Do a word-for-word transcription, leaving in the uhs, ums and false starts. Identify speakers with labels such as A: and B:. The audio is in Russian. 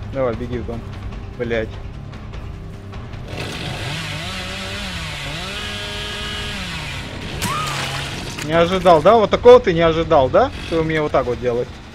A: Давай, беги в дом. Блять. Не ожидал, да? Вот такого ты не ожидал, да? Что вы мне вот так вот делать?